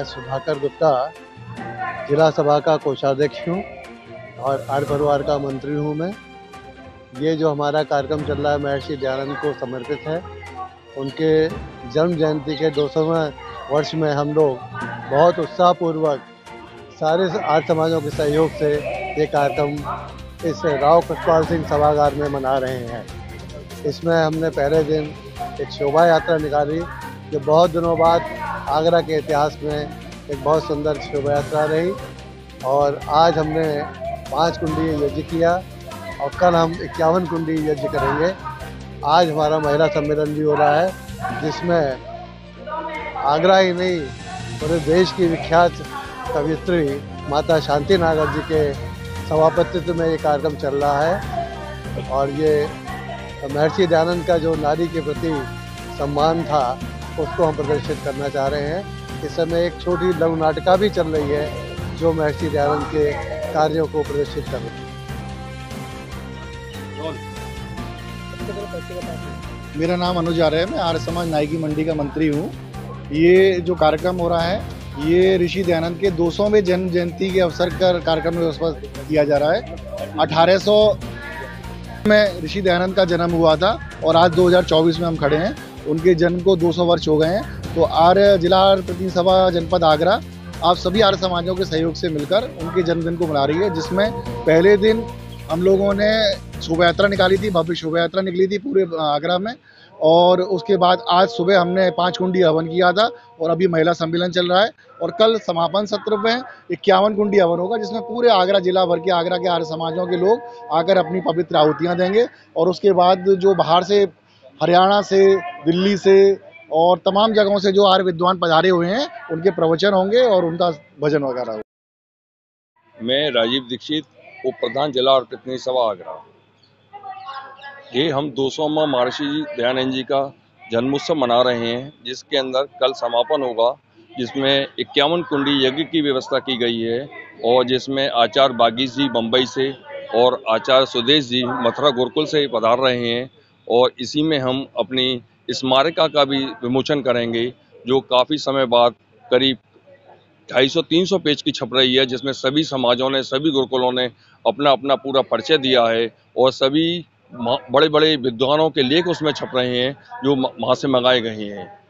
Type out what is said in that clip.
सुधाकर गुप्ता जिला सभा का कोषाध्यक्ष हूँ और आर्य परिवार का मंत्री हूँ मैं। ये जो हमारा कार्यक्रम चल रहा है महर्षि दयानंद को समर्पित है। उनके जन्म जयंती के 200वें वर्ष में हम लोग बहुत उत्साहपूर्वक सारे आर्य समाजों के सहयोग से ये कार्यक्रम इस राव कृपाल सिंह सभागार में मना रहे हैं। इसमें हमने पहले दिन एक शोभा यात्रा निकाली जो बहुत दिनों बाद आगरा के इतिहास में एक बहुत सुंदर शोभा यात्रा रही, और आज हमने 5 कुंडी यज्ञ किया और कल हम 51 कुंडी यज्ञ करेंगे। आज हमारा महिला सम्मेलन भी हो रहा है जिसमें आगरा ही नहीं पूरे देश की विख्यात कवियत्री माता शांति नागर जी के सभापतित्व में ये कार्यक्रम चल रहा है। और ये महर्षि दयानंद का जो नारी के प्रति सम्मान था उसको हम प्रदर्शित करना चाह रहे हैं। इस समय एक छोटी लघु नाटिका भी चल रही है जो महर्षि दयानंद के कार्यों को प्रदर्शित कर रही है। मेरा नाम अनुज आर्य है, मैं आर्य समाज नायकी मंडी का मंत्री हूँ। ये जो कार्यक्रम हो रहा है ये ऋषि दयानंद के 200वें जन्म जयंती के अवसर पर कार्यक्रम व्यवस्था किया जा रहा है। 1800 में ऋषि दयानंद का जन्म हुआ था और आज 2024 में हम खड़े हैं। उनके जन्म को 200 वर्ष हो गए हैं। तो आर्य जिला प्रतिनिधि सभा जनपद आगरा आप सभी आर्य समाजों के सहयोग से मिलकर उनके जन्मदिन को मना रही है, जिसमें पहले दिन हम लोगों ने शोभा यात्रा निकाली थी, भव्य शोभा यात्रा निकली थी पूरे आगरा में। और उसके बाद आज सुबह हमने 5 कुंडी हवन किया था और अभी महिला सम्मेलन चल रहा है। और कल समापन सत्र में 51 कुंडी हवन होगा जिसमें पूरे आगरा जिला भर के आगरा के आर्य समाजों के लोग आकर अपनी पवित्र आहुतियाँ देंगे। और उसके बाद जो बाहर से हरियाणा से, दिल्ली से और तमाम जगहों से जो आर्य विद्वान पधारे हुए हैं उनके प्रवचन होंगे और उनका भजन वगैरह होगा। मैं राजीव दीक्षित, उप प्रधान जिला और प्रतिनिधि सभा आगरा। ये हम 200वां महर्षि दयानंद जी का जन्मोत्सव मना रहे हैं जिसके अंदर कल समापन होगा, जिसमें 51 कुंडी यज्ञ की व्यवस्था की गई है और जिसमें आचार्य बागीश जी बम्बई से और आचार्य सुदेश जी मथुरा गुरुकुल से पधार रहे हैं। और इसी में हम अपनी स्मारिका का भी विमोचन करेंगे जो काफ़ी समय बाद करीब 250-300 पेज की छप रही है, जिसमें सभी समाजों ने, सभी गुरुकुलों ने अपना अपना पूरा परिचय दिया है और सभी बड़े बड़े विद्वानों के लेख उसमें छप रहे हैं जो वहाँ से मंगाए गए हैं।